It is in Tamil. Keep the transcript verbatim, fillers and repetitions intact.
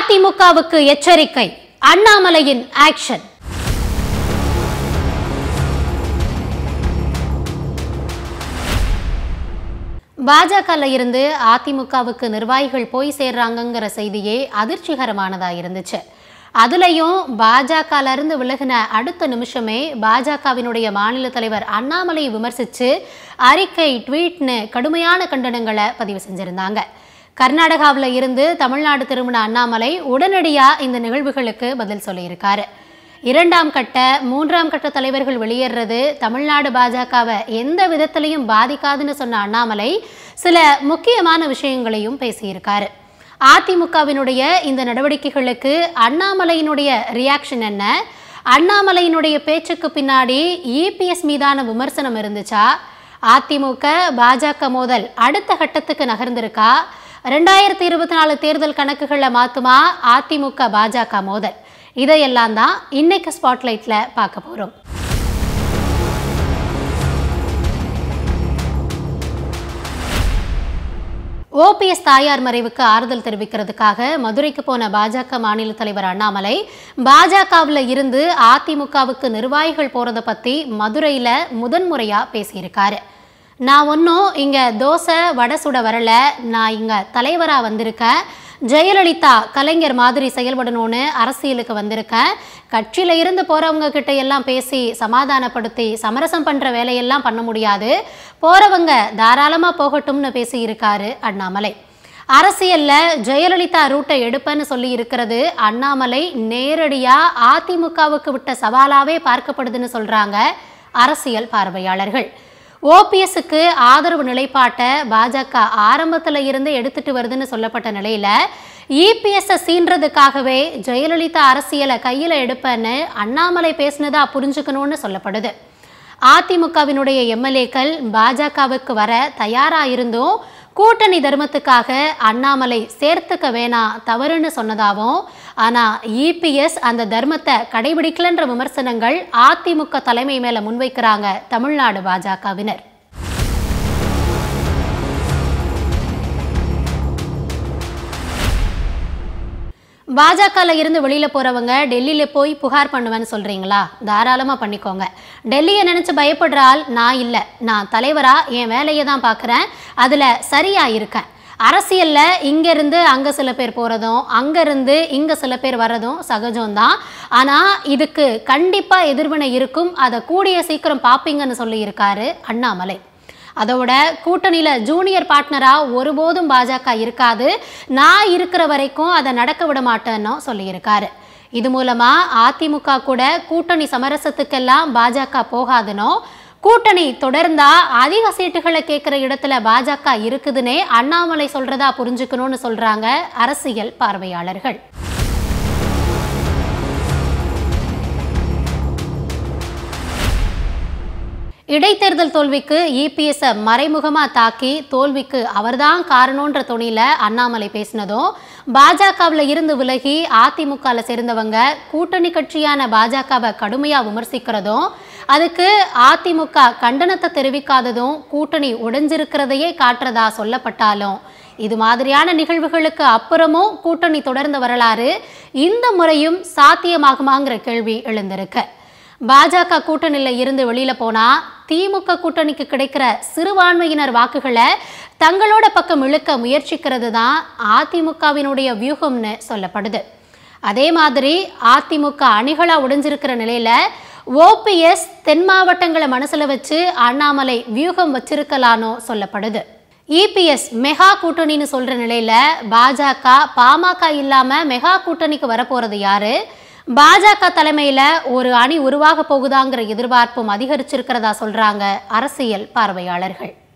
அதிமுகவுக்கு எச்சரிக்கை, அண்ணாமலையின் ஆக்ஷன். பாஜகல இருந்து அதிமுகவுக்கு நிர்வாகிகள் போய் சேர்றாங்கங்கிற செய்தியே அதிர்ச்சிகரமானதா இருந்துச்சு. அதுலயும் பாஜகல இருந்து விலகின அடுத்த நிமிஷமே பாஜகவினுடைய மாநில தலைவர் அண்ணாமலை விமர்சிச்சு அறிக்கை, ட்வீட்னு கடுமையான கண்டனங்களை பதிவு செஞ்சிருந்தாங்க. கர்நாடகாவில் இருந்து தமிழ்நாடு திரும்பின அண்ணாமலை உடனடியா இந்த நிகழ்வுகளுக்கு பதில் சொல்லியிருக்காரு. இரண்டாம் கட்ட மூன்றாம் கட்ட தலைவர்கள் வெளியேறது தமிழ்நாடு பாஜகவை எந்த விதத்திலையும் பாதிக்காதுன்னு சொன்ன அண்ணாமலை சில முக்கியமான விஷயங்களையும் பேசியிருக்காரு. அதிமுகவினுடைய இந்த நடவடிக்கைகளுக்கு அண்ணாமலையினுடைய ரியாக்ஷன் என்ன? அண்ணாமலையினுடைய பேச்சுக்கு பின்னாடி இபிஎஸ் மீதான விமர்சனம் இருந்துச்சா? அதிமுக பாஜக மோதல் அடுத்த கட்டத்துக்கு நகர்ந்திருக்கா? ரெண்டாயிரத்தி இருபத்தி நாலு தேர்தல் கணக்குகளை மாத்துமா அதிமுக பாஜக மோதல்? இதையெல்லாம் தான் இன்னைக்கு ஸ்பாட்லைட்ல பார்க்க போறோம். ஓபிஎஸ் தாயார் மறைவுக்கு ஆறுதல் தெரிவிக்கிறதுக்காக மதுரைக்கு போன பாஜக மாநில தலைவர் அண்ணாமலை பாஜகவில் இருந்து அதிமுகவுக்கு நிர்வாகிகள் போறதை பத்தி மதுரையில முதன்முறையா பேசியிருக்காரு. நான் ஒன்றும் இங்க தோசை வடை சுட வரல, நான் இங்க தலைவரா வந்திருக்கேன். ஜெயலலிதா கலைஞர் மாதிரி செயல்படணும்னு அரசியலுக்கு வந்திருக்கேன். கட்சியில இருந்து போறவங்க கிட்ட எல்லாம் பேசி சமாதானப்படுத்தி சமரசம் பண்ற வேலையெல்லாம் பண்ண முடியாது, போறவங்க தாராளமா போகட்டும்னு பேசி இருக்காரு அண்ணாமலை. அரசியல்ல ஜெயலலிதா ரூட்டை எடுப்பேன்னு சொல்லி இருக்கிறது அண்ணாமலை நேரடியா அதிமுகவுக்கு விட்ட சவாலாவே பார்க்கப்படுதுன்னு சொல்றாங்க அரசியல் பார்வையாளர்கள். ஓபிஎஸ்க்கு ஆதரவு நிலைப்பாட்டை பாஜக ஆரம்பத்தில் இருந்து எடுத்துட்டு வருதுன்னு சொல்லப்பட்ட நிலையில இபிஎஸ் சீன்றதுக்காகவே ஜெயலலிதா அரசியலை கையில் எடுப்பேன்னு அண்ணாமலை பேசினதா புரிஞ்சுக்கணும்னு சொல்லப்படுது. அதிமுகவினுடைய எம்எல்ஏக்கள் பாஜகவுக்கு வர தயாரா இருந்தும் கூட்டணி தர்மத்துக்காக அண்ணாமலை சேர்த்துக்க வேணாம் தவறுன்னு சொன்னதாகவும், ஆனா இபிஎஸ் அந்த தர்மத்தை கடைபிடிக்கலன்ற விமர்சனங்கள் அதிமுக தலைமை மேல முன்வைக்கிறாங்க தமிழ்நாடு பாஜகவினர். பாஜகல இருந்து வெளியில போறவங்க டெல்லியில போய் புகார் பண்ணுவேன்னு சொல்றீங்களா? தாராளமா பண்ணிக்கோங்க. டெல்லியை நினைச்சு பயப்படுற ஆள் நான் இல்லை. நான் தலைவரா என் வேலையை தான் பார்க்குறேன், அதுல சரியா இருக்கேன். அரசியல்ல இங்க இருந்து அங்க சில பேர் போறதும் அங்க இருந்து இங்க சில பேர் வர்றதும் சகஜம்தான். ஆனா இதுக்கு கண்டிப்பா எதிர்வினை இருக்கும், அதை கூடிய சீக்கிரம் பாப்பீங்கன்னு சொல்லி இருக்காரு அண்ணாமலை. அதோட கூட்டணியில ஜூனியர் பார்ட்னரா ஒருபோதும் பாஜக இருக்காது, நான் இருக்கிற வரைக்கும் அதை நடக்க விட மாட்டேன்னு சொல்லியிருக்காரு. இது மூலமா அதிமுக கூட கூட்டணி சமரசத்துக்கெல்லாம் பாஜக போகாதுனோ, கூட்டணி தொடர்ந்தா அதிக சீட்டுகளை கேட்கிற இடத்துல பாஜக இருக்குதுன்னே அண்ணாமலை சொல்றதா புரிஞ்சுக்கணும்னு சொல்றாங்க அரசியல் பார்வையாளர்கள். இடைத்தேர்தல் தோல்விக்கு இபிஎஸ் மறைமுகமா தாக்கி தோல்விக்கு அவர்தான் காரணம்ன்ற துணியில அண்ணாமலை பேசினதும், பாஜகவில் இருந்து விலகி அதிமுகவில் சேர்ந்தவங்க கூட்டணி கட்சியான பாஜகவை கடுமையா விமர்சிக்கிறதும், அதுக்கு அதிமுக கண்டனத்தை தெரிவிக்காததும் கூட்டணி உடைஞ்சிருக்கிறதையே காட்டுறதா சொல்லப்பட்டாலும், இது மாதிரியான நிகழ்வுகளுக்கு அப்புறமும் கூட்டணி தொடர்ந்த வரலாறு இந்த முறையும் சாத்தியமாகுமாங்கிற கேள்வி எழுந்திருக்கு. பாஜக கூட்டணியில் இருந்து வெளியில போனா திமுக கூட்டணிக்கு கிடைக்கிற சிறுபான்மையினர் வாக்குகளை தங்களோட பக்கம் இழுக்க முயற்சிக்கிறது தான் அதிமுகவினுடைய வியூகம்னு சொல்லப்படுது. அதே மாதிரி அதிமுக அணிகளா உடைஞ்சிருக்கிற நிலையில ஓபிஎஸ் தென் மாவட்டங்களை மனசுல வச்சு அண்ணாமலை வியூகம் வச்சிருக்கலானோ சொல்லப்படுது. இபிஎஸ் மெகா கூட்டணின்னு சொல்ற நிலையில பாஜக பாமக இல்லாம மெகா கூட்டணிக்கு வரப்போறது யாரு? பாஜக தலைமையில ஒரு அணி உருவாக போகுதாங்கிற எதிர்பார்ப்பும் அதிகரிச்சிருக்கிறதா சொல்றாங்க அரசியல் பார்வையாளர்கள்.